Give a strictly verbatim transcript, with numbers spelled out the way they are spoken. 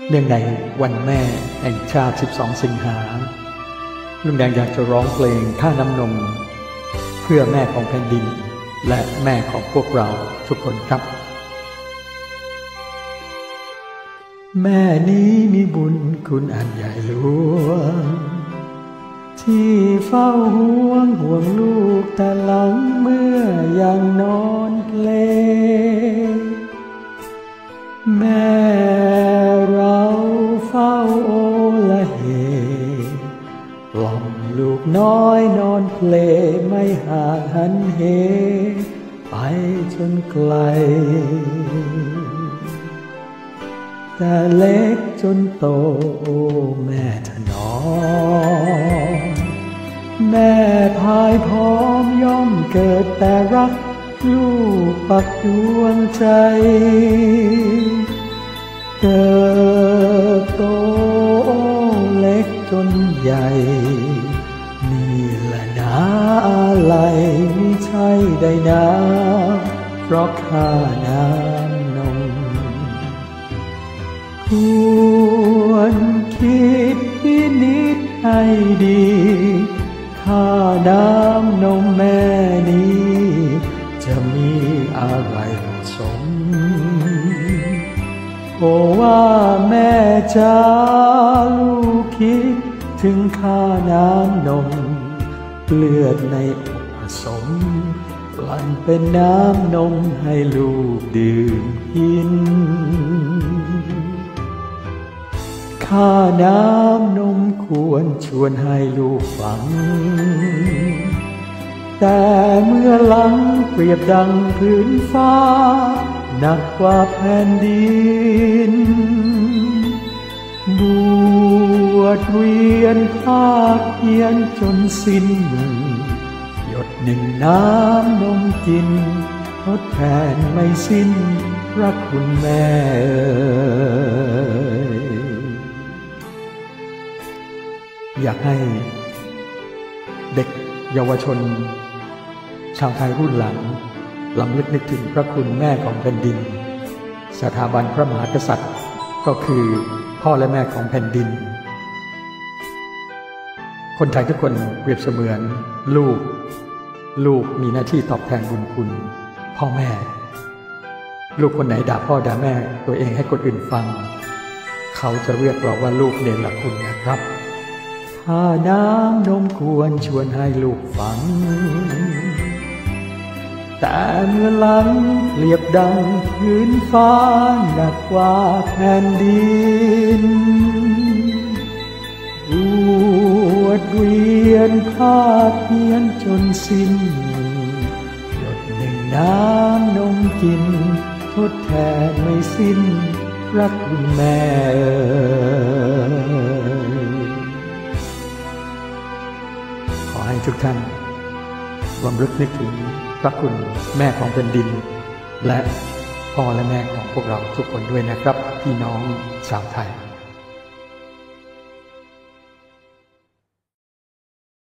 เนื่องในวันแม่แห่งชาติสิบสองสิงหาลุงแดงอยากจะร้องเพลงท่าน้ำนมเพื่อแม่ของแผ่นดินและแม่ของพวกเราทุกคนครับแม่นี้มีบุญคุณอันใหญ่หลวงที่เฝ้าห่วงห่วงลูกแต่หลังเมื่อยังนอนเพลงแม่เราเฝ้าโอละเหกล่อมลูกน้อยนอนเพลไม่ห่างหันเหไปจนไกลแต่เล็กจนโตโอ้แม่ถนอมแม่พายพร้อมย่อมเกิดแต่รักลูกปักดวงใจเติบโตเล็กจนใหญ่นี่แหละนาอะไรไม่ใช่ได้นาเพราะข้าน้ำนมควรคิดพินิจให้ดีข้าน้ำนมแม่นี้จะมีอะไรเหมาะสมโอ้ว่าแม่จ้าลูกคิดถึงข้าน้ำนมเลือดในอกผสมกลั่นเป็นน้ำนมให้ลูกดื่มกินข้าน้ำนมควรชวนให้ลูกฟังแต่เมื่อหลังเปรียบดังพื้นฟ้าหนักกว่าแผ่นดินบวชเวียนภาคเพียรจนสิ้นหยดหนึ่งน้ำนมกินทดแทนไม่สิ้นพระคุณแม่อยากให้เด็กเยาวชนชาวไทยรุ่นหลังลำลึกนึกถึงพระคุณแม่ของแผ่นดินสถาบันพระมหากษัตริย์ก็คือพ่อและแม่ของแผ่นดินคนไทยทุกคนเปรียบเสมือนลูกลูกมีหน้าที่ตอบแทนบุญคุณพ่อแม่ลูกคนไหนด่าพ่อด่าแม่ตัวเองให้คนอื่นฟังเขาจะเรียกเราว่าลูกเนรคุณนะครับถ้าน้ำนมควรชวนให้ลูกฟังแต่เมื่อหลังเปรียบดังพื้นฟ้าหนักกว่าแผ่นดินบวชเวียนภาคเพียรจนสิ้นหยดหนึ่งน้ำนมกินทดแทนไม่สิ้นรักคุณแม่ขอให้ทุกท่านรำลึกนึกถึงพระคุณแม่ของแผ่นดินและพ่อและแม่ของพวกเราทุกคนด้วยนะครับพี่น้องชาวไทย